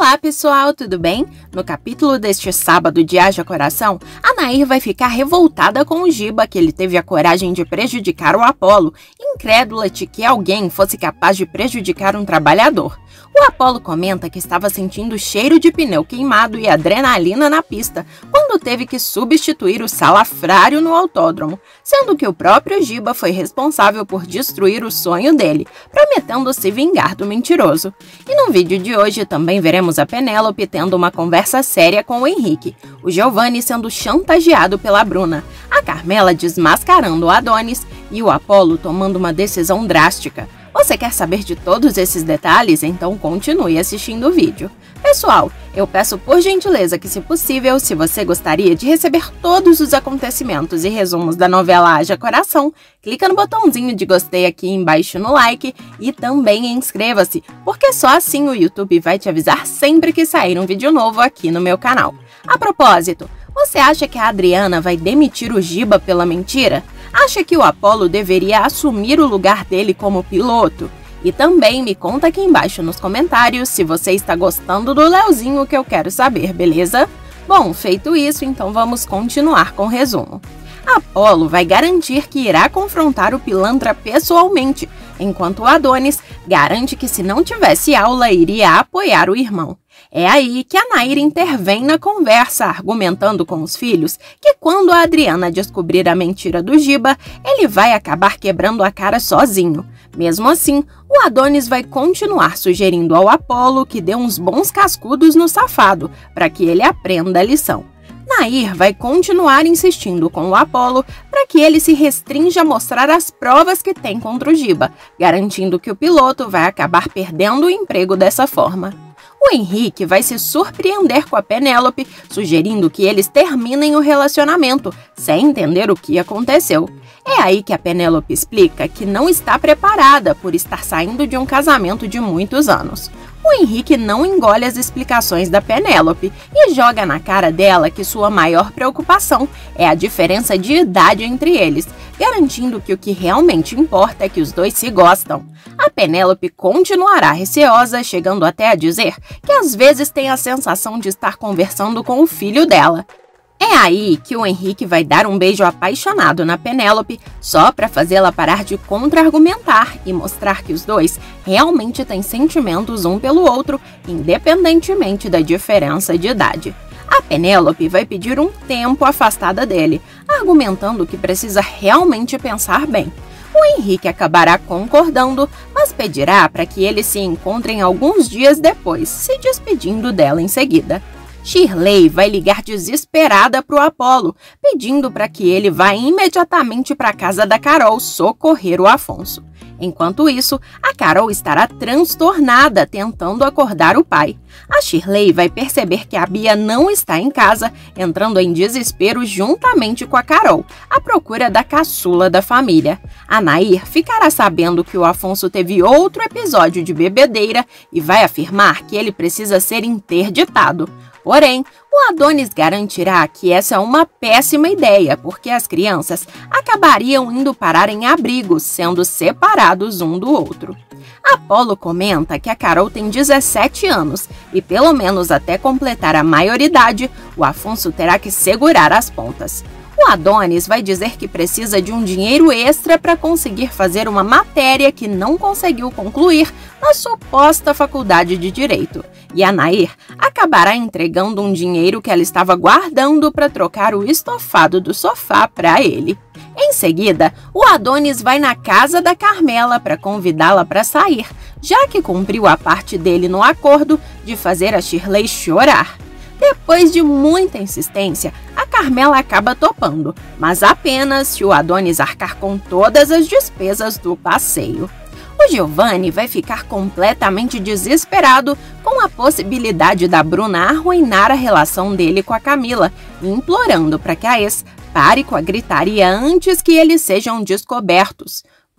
Olá pessoal, tudo bem? No capítulo deste sábado de Haja Coração, a Nair vai ficar revoltada com o Giba que ele teve a coragem de prejudicar o Apolo, incrédula de que alguém fosse capaz de prejudicar um trabalhador. O Apolo comenta que estava sentindo cheiro de pneu queimado e adrenalina na pista, quando teve que substituir o salafrário no autódromo, sendo que o próprio Giba foi responsável por destruir o sonho dele, prometendo se vingar do mentiroso. E no vídeo de hoje também veremos a Penélope tendo uma conversa séria com o Henrique, o Giovanni sendo chantageado pela Bruna, a Carmela desmascarando o Adonis e o Apolo tomando uma decisão drástica. Você quer saber de todos esses detalhes? Então continue assistindo o vídeo. Pessoal, eu peço por gentileza que, se possível, se você gostaria de receber todos os acontecimentos e resumos da novela Haja Coração, clica no botãozinho de gostei aqui embaixo no like e também inscreva-se, porque só assim o YouTube vai te avisar sempre que sair um vídeo novo aqui no meu canal. A propósito, você acha que a Adriana vai demitir o Giba pela mentira? Acha que o Apolo deveria assumir o lugar dele como piloto? E também me conta aqui embaixo nos comentários se você está gostando do Leozinho, que eu quero saber, beleza? Bom, feito isso, então vamos continuar com o resumo. Apolo vai garantir que irá confrontar o pilantra pessoalmente, enquanto o Adonis garante que, se não tivesse aula, iria apoiar o irmão. É aí que a Nair intervém na conversa, argumentando com os filhos que, quando a Adriana descobrir a mentira do Giba, ele vai acabar quebrando a cara sozinho. Mesmo assim, o Adonis vai continuar sugerindo ao Apolo que dê uns bons cascudos no safado, para que ele aprenda a lição. Nair vai continuar insistindo com o Apolo para que ele se restrinja a mostrar as provas que tem contra o Giba, garantindo que o piloto vai acabar perdendo o emprego dessa forma. O Henrique vai se surpreender com a Penélope, sugerindo que eles terminem o relacionamento, sem entender o que aconteceu. É aí que a Penélope explica que não está preparada por estar saindo de um casamento de muitos anos. O Henrique não engole as explicações da Penélope e joga na cara dela que sua maior preocupação é a diferença de idade entre eles, garantindo que o que realmente importa é que os dois se gostam. A Penélope continuará receosa, chegando até a dizer que às vezes tem a sensação de estar conversando com o filho dela. É aí que o Henrique vai dar um beijo apaixonado na Penélope, só para fazê-la parar de contra-argumentar e mostrar que os dois realmente têm sentimentos um pelo outro, independentemente da diferença de idade. A Penélope vai pedir um tempo afastada dele, argumentando que precisa realmente pensar bem. O Henrique acabará concordando, mas pedirá para que eles se encontrem alguns dias depois, se despedindo dela em seguida. Shirley vai ligar desesperada para o Apolo, pedindo para que ele vá imediatamente para a casa da Carol socorrer o Afonso. Enquanto isso, a Carol estará transtornada tentando acordar o pai. A Shirley vai perceber que a Bia não está em casa, entrando em desespero juntamente com a Carol, à procura da caçula da família. A Nair ficará sabendo que o Afonso teve outro episódio de bebedeira e vai afirmar que ele precisa ser interditado. Porém, o Adonis garantirá que essa é uma péssima ideia, porque as crianças acabariam indo parar em abrigos, sendo separados um do outro. Apolo comenta que a Carol tem 17 anos e, pelo menos até completar a maioridade, o Afonso terá que segurar as pontas. O Adonis vai dizer que precisa de um dinheiro extra para conseguir fazer uma matéria que não conseguiu concluir na suposta faculdade de Direito. E a Nair acabará entregando um dinheiro que ela estava guardando para trocar o estofado do sofá para ele. Em seguida, o Adonis vai na casa da Carmela para convidá-la para sair, já que cumpriu a parte dele no acordo de fazer a Shirley chorar. Depois de muita insistência, a Carmela acaba topando, mas apenas se o Adonis arcar com todas as despesas do passeio. O Giovanni vai ficar completamente desesperado com a possibilidade da Bruna arruinar a relação dele com a Camila, implorando para que a ex pare com a gritaria antes que eles sejam descobertos.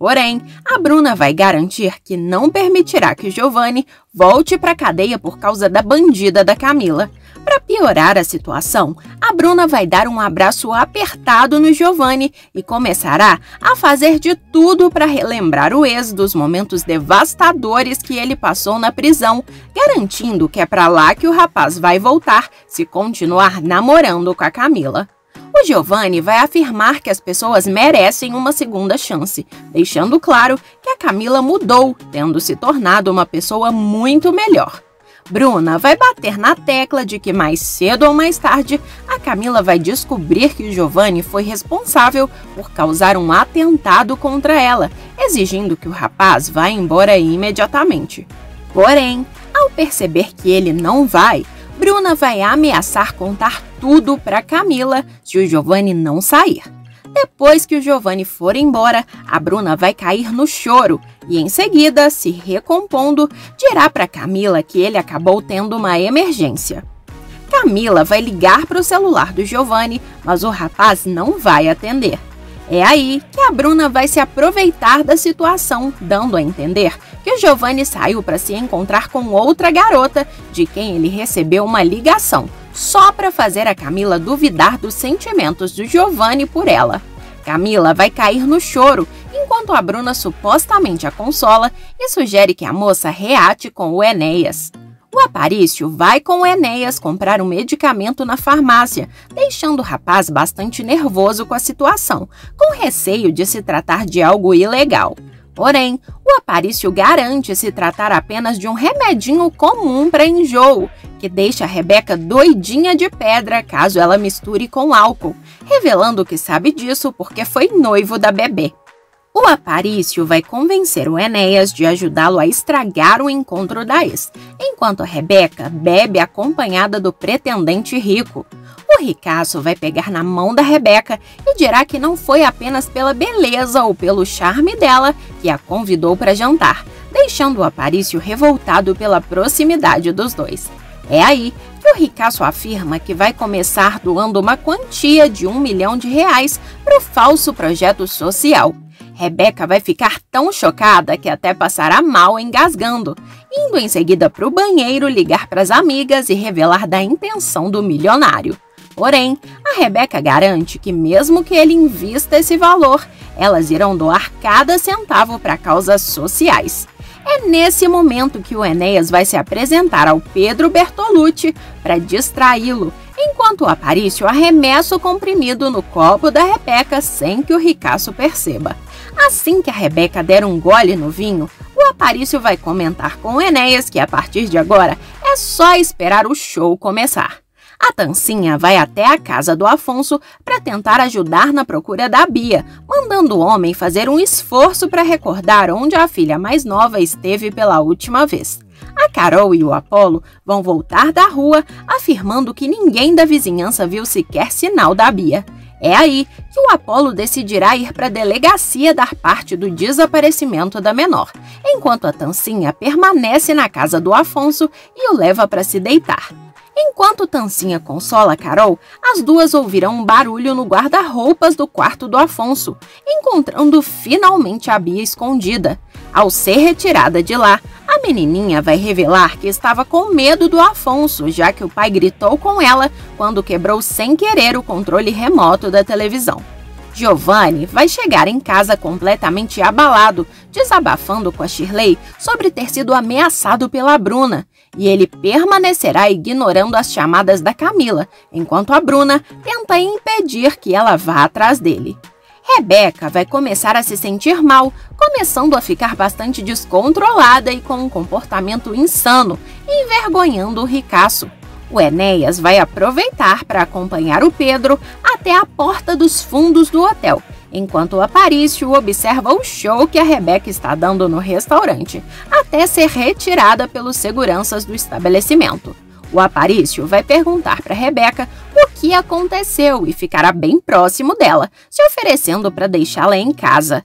Porém, a Bruna vai garantir que não permitirá que Giovanni volte para a cadeia por causa da bandida da Camila. Para piorar a situação, a Bruna vai dar um abraço apertado no Giovanni e começará a fazer de tudo para relembrar o ex dos momentos devastadores que ele passou na prisão, garantindo que é para lá que o rapaz vai voltar se continuar namorando com a Camila. O Giovanni vai afirmar que as pessoas merecem uma segunda chance, deixando claro que a Camila mudou, tendo se tornado uma pessoa muito melhor. Bruna vai bater na tecla de que mais cedo ou mais tarde a Camila vai descobrir que o Giovanni foi responsável por causar um atentado contra ela, exigindo que o rapaz vá embora imediatamente. Porém, ao perceber que ele não vai, Bruna vai ameaçar contar tudo para Camila se o Giovanni não sair. Depois que o Giovanni for embora, a Bruna vai cair no choro e, em seguida, se recompondo, dirá para Camila que ele acabou tendo uma emergência. Camila vai ligar para o celular do Giovanni, mas o rapaz não vai atender. É aí que a Bruna vai se aproveitar da situação, dando a entender que o Giovanni saiu para se encontrar com outra garota, de quem ele recebeu uma ligação, só para fazer a Camila duvidar dos sentimentos do Giovanni por ela. Camila vai cair no choro, enquanto a Bruna supostamente a consola e sugere que a moça reate com o Enéas. O Aparício vai com o Enéas comprar um medicamento na farmácia, deixando o rapaz bastante nervoso com a situação, com receio de se tratar de algo ilegal. Porém, o Aparício garante se tratar apenas de um remedinho comum para enjoo, que deixa a Rebeca doidinha de pedra caso ela misture com álcool, revelando que sabe disso porque foi noivo da bebê. O Aparício vai convencer o Enéas de ajudá-lo a estragar o encontro da ex, enquanto a Rebeca bebe acompanhada do pretendente rico. O ricaço vai pegar na mão da Rebeca e dirá que não foi apenas pela beleza ou pelo charme dela que a convidou para jantar, deixando o Aparício revoltado pela proximidade dos dois. É aí que o ricaço afirma que vai começar doando uma quantia de R$1 milhão para o falso projeto social. Rebeca vai ficar tão chocada que até passará mal engasgando, indo em seguida para o banheiro ligar para as amigas e revelar da intenção do milionário. Porém, a Rebeca garante que mesmo que ele invista esse valor, elas irão doar cada centavo para causas sociais. É nesse momento que o Enéas vai se apresentar ao Pedro Bertolucci para distraí-lo, enquanto o Aparício arremessa o comprimido no copo da Rebeca sem que o ricaço perceba. Assim que a Rebeca der um gole no vinho, o Aparício vai comentar com o Enéas que a partir de agora é só esperar o show começar. A Tancinha vai até a casa do Afonso para tentar ajudar na procura da Bia, mandando o homem fazer um esforço para recordar onde a filha mais nova esteve pela última vez. A Carol e o Apolo vão voltar da rua, afirmando que ninguém da vizinhança viu sequer sinal da Bia. É aí que o Apolo decidirá ir para a delegacia dar parte do desaparecimento da menor, enquanto a Tancinha permanece na casa do Afonso e o leva para se deitar. Enquanto Tancinha consola a Carol, as duas ouvirão um barulho no guarda-roupas do quarto do Afonso, encontrando finalmente a Bia escondida. Ao ser retirada de lá, a menininha vai revelar que estava com medo do Afonso, já que o pai gritou com ela quando quebrou sem querer o controle remoto da televisão. Giovanni vai chegar em casa completamente abalado, desabafando com a Shirley sobre ter sido ameaçado pela Bruna, e ele permanecerá ignorando as chamadas da Camila, enquanto a Bruna tenta impedir que ela vá atrás dele. Rebeca vai começar a se sentir mal, começando a ficar bastante descontrolada e com um comportamento insano, envergonhando o ricaço. O Enéas vai aproveitar para acompanhar o Pedro até a porta dos fundos do hotel, enquanto o Aparício observa o show que a Rebeca está dando no restaurante, até ser retirada pelos seguranças do estabelecimento. O Aparício vai perguntar para Rebeca o que aconteceu e ficará bem próximo dela, se oferecendo para deixá-la em casa.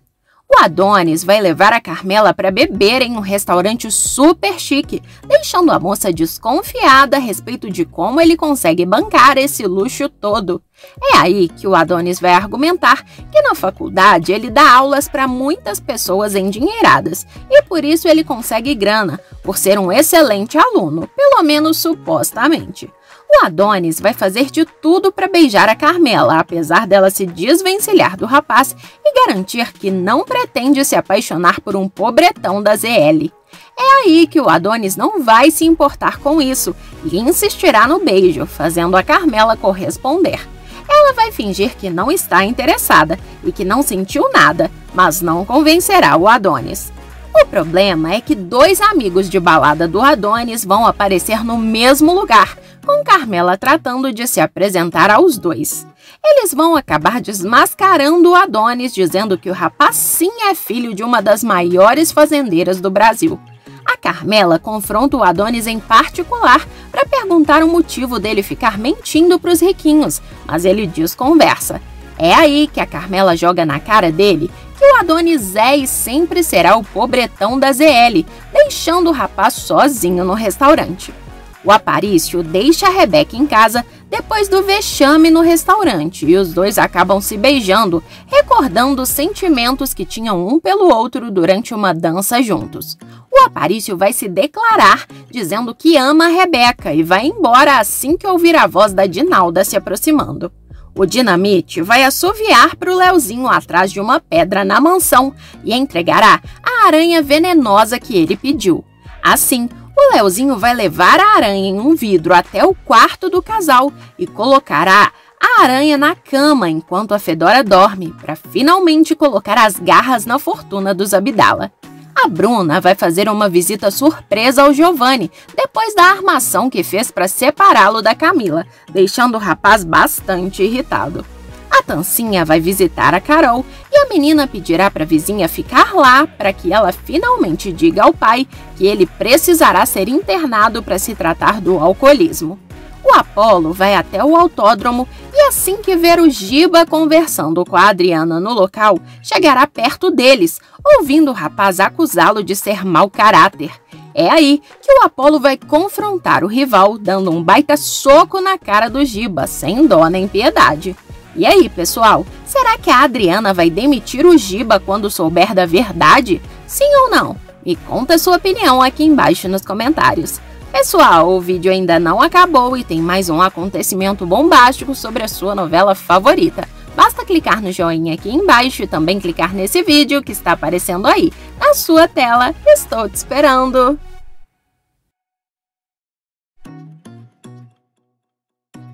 O Adonis vai levar a Carmela para beber em um restaurante super chique, deixando a moça desconfiada a respeito de como ele consegue bancar esse luxo todo. É aí que o Adonis vai argumentar que na faculdade ele dá aulas para muitas pessoas endinheiradas e por isso ele consegue grana, por ser um excelente aluno, pelo menos supostamente. O Adonis vai fazer de tudo para beijar a Carmela, apesar dela se desvencilhar do rapaz e garantir que não pretende se apaixonar por um pobretão da ZL. É aí que o Adonis não vai se importar com isso e insistirá no beijo, fazendo a Carmela corresponder. Ela vai fingir que não está interessada e que não sentiu nada, mas não convencerá o Adonis. O problema é que dois amigos de balada do Adonis vão aparecer no mesmo lugar, com Carmela tratando de se apresentar aos dois. Eles vão acabar desmascarando o Adonis, dizendo que o rapaz sim é filho de uma das maiores fazendeiras do Brasil. A Carmela confronta o Adonis em particular para perguntar o motivo dele ficar mentindo para os riquinhos, mas ele desconversa. É aí que a Carmela joga na cara dele que o Adonis é e sempre será o pobretão da ZL, deixando o rapaz sozinho no restaurante. O Aparício deixa a Rebeca em casa depois do vexame no restaurante e os dois acabam se beijando, recordando os sentimentos que tinham um pelo outro durante uma dança juntos. O Aparício vai se declarar, dizendo que ama a Rebeca e vai embora assim que ouvir a voz da Dinalda se aproximando. O Dinamite vai assoviar para o Leozinho atrás de uma pedra na mansão e entregará a aranha venenosa que ele pediu. Assim, o Leozinho vai levar a aranha em um vidro até o quarto do casal e colocará a aranha na cama enquanto a Fedora dorme, para finalmente colocar as garras na fortuna dos Abdala. A Bruna vai fazer uma visita surpresa ao Giovanni, depois da armação que fez para separá-lo da Camila, deixando o rapaz bastante irritado. A Tancinha vai visitar a Carol e a menina pedirá para a vizinha ficar lá para que ela finalmente diga ao pai que ele precisará ser internado para se tratar do alcoolismo. O Apolo vai até o autódromo e assim que ver o Giba conversando com a Adriana no local, chegará perto deles, ouvindo o rapaz acusá-lo de ser mau caráter. É aí que o Apolo vai confrontar o rival, dando um baita soco na cara do Giba, sem dó nem piedade. E aí, pessoal, será que a Adriana vai demitir o Giba quando souber da verdade? Sim ou não? Me conta a sua opinião aqui embaixo nos comentários. Pessoal, o vídeo ainda não acabou e tem mais um acontecimento bombástico sobre a sua novela favorita. Basta clicar no joinha aqui embaixo e também clicar nesse vídeo que está aparecendo aí na sua tela. Estou te esperando!